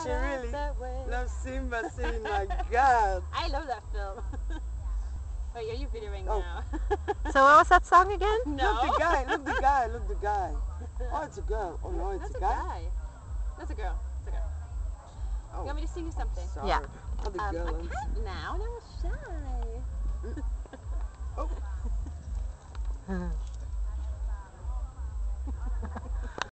she really loves Simba saying, my God. I love that film. Wait, are you videoing Oh. now? So what was that song again? No. Look the guy, look the guy, look the guy. Oh, it's a girl. Oh no, it's That's a guy. That's a girl. It's a girl. Oh, You want me to sing you something? sorry. Yeah. Oh, the I girl. can't now. Now I'm shy. Oh.